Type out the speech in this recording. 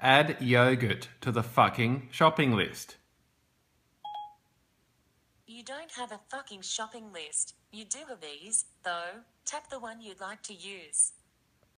Add yogurt to the fucking shopping list. You don't have a fucking shopping list. You do have these, though. Tap the one you'd like to use.